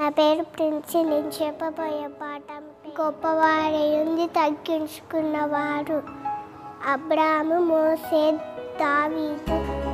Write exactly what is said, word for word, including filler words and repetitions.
నా పేరు ప్రిన్సి. నేను చెప్పబోయే పాఠం గొప్పవాడైంది తగ్గించుకున్నవాడు. అబ్రాము, మోసే, దావీదు,